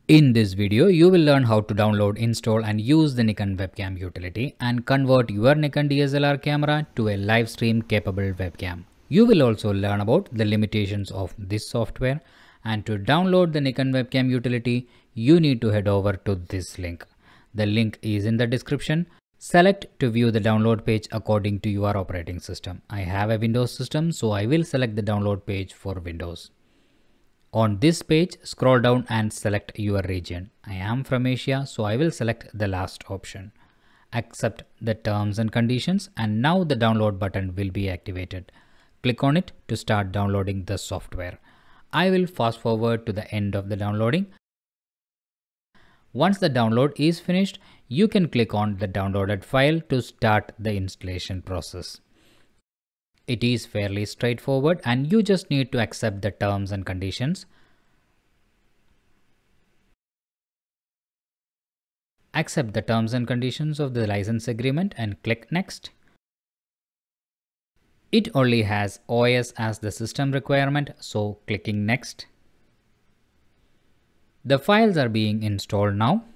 In this video, you will learn how to download, install and use the Nikon Webcam utility and convert your Nikon DSLR camera to a live stream capable webcam. You will also learn about the limitations of this software, and to download the Nikon Webcam utility, you need to head over to this link. The link is in the description. Select to view the download page according to your operating system. I have a Windows system, so I will select the download page for Windows. On this page, scroll down and select your region. I am from Asia, so I will select the last option. Accept the terms and conditions, and now the download button will be activated. Click on it to start downloading the software. I will fast forward to the end of the downloading. Once the download is finished, you can click on the downloaded file to start the installation process. It is fairly straightforward and you just need to accept the terms and conditions. Accept the terms and conditions of the license agreement and click Next. It only has OS as the system requirement, so clicking Next. The files are being installed now.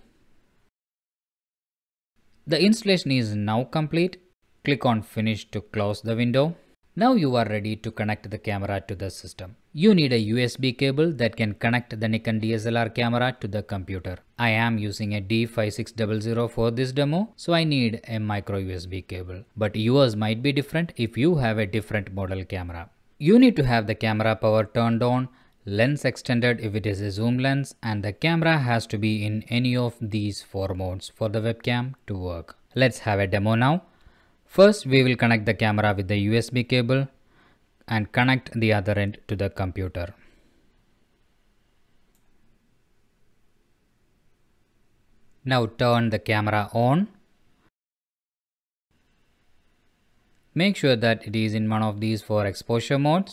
The installation is now complete. Click on Finish to close the window. Now you are ready to connect the camera to the system. You need a USB cable that can connect the Nikon DSLR camera to the computer. I am using a D5600 for this demo, so I need a micro USB cable. But yours might be different if you have a different model camera. You need to have the camera power turned on, lens extended if it is a zoom lens, and the camera has to be in any of these 4 modes for the webcam to work. Let's have a demo now. First, we will connect the camera with the USB cable and connect the other end to the computer. Now turn the camera on. Make sure that it is in one of these 4 exposure modes.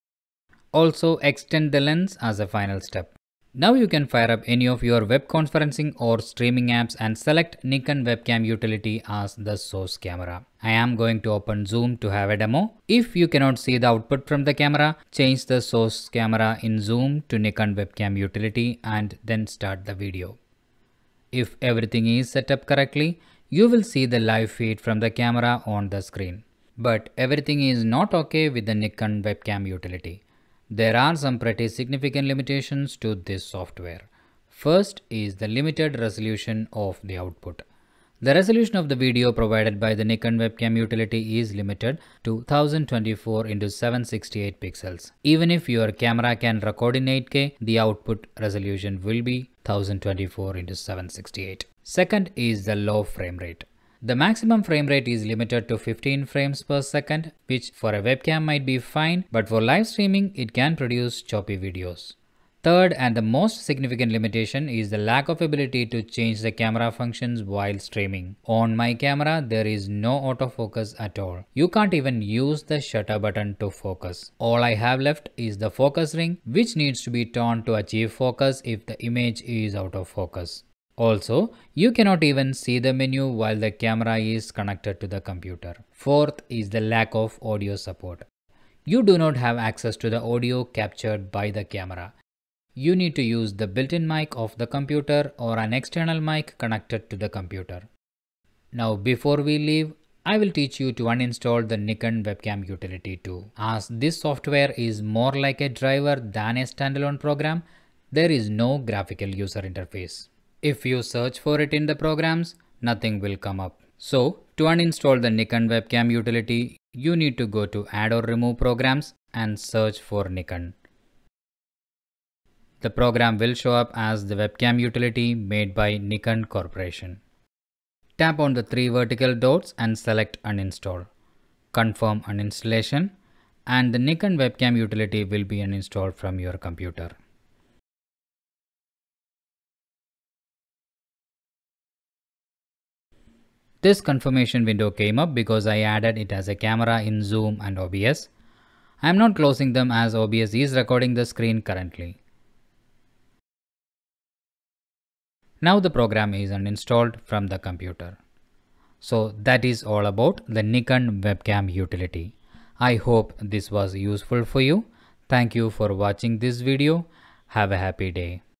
Also extend the lens as a final step. Now you can fire up any of your web conferencing or streaming apps and select Nikon Webcam utility as the source camera. I am going to open Zoom to have a demo. If you cannot see the output from the camera, change the source camera in Zoom to Nikon Webcam utility and then start the video. If everything is set up correctly, you will see the live feed from the camera on the screen. But everything is not okay with the Nikon Webcam utility. There are some pretty significant limitations to this software. First is the limited resolution of the output. The resolution of the video provided by the Nikon Webcam utility is limited to 1024 x 768 pixels. Even if your camera can record in 8K, the output resolution will be 1024 x 768. Second is the low frame rate. The maximum frame rate is limited to 15 frames per second, which for a webcam might be fine, but for live streaming it can produce choppy videos. Third and the most significant limitation is the lack of ability to change the camera functions while streaming. On my camera there is no autofocus at all. You can't even use the shutter button to focus. All I have left is the focus ring, which needs to be turned to achieve focus if the image is out of focus. Also, you cannot even see the menu while the camera is connected to the computer. Fourth is the lack of audio support. You do not have access to the audio captured by the camera. You need to use the built-in mic of the computer or an external mic connected to the computer. Now before we leave, I will teach you to uninstall the Nikon Webcam utility too. As this software is more like a driver than a standalone program, there is no graphical user interface. If you search for it in the programs, nothing will come up. So, to uninstall the Nikon Webcam utility, you need to go to Add or Remove Programs and search for Nikon. The program will show up as the webcam utility made by Nikon Corporation. Tap on the 3 vertical dots and select Uninstall. Confirm uninstallation, and the Nikon Webcam utility will be uninstalled from your computer. This confirmation window came up because I added it as a camera in Zoom and OBS. I am not closing them as OBS is recording the screen currently. Now the program is uninstalled from the computer. So that is all about the Nikon Webcam utility. I hope this was useful for you. Thank you for watching this video. Have a happy day.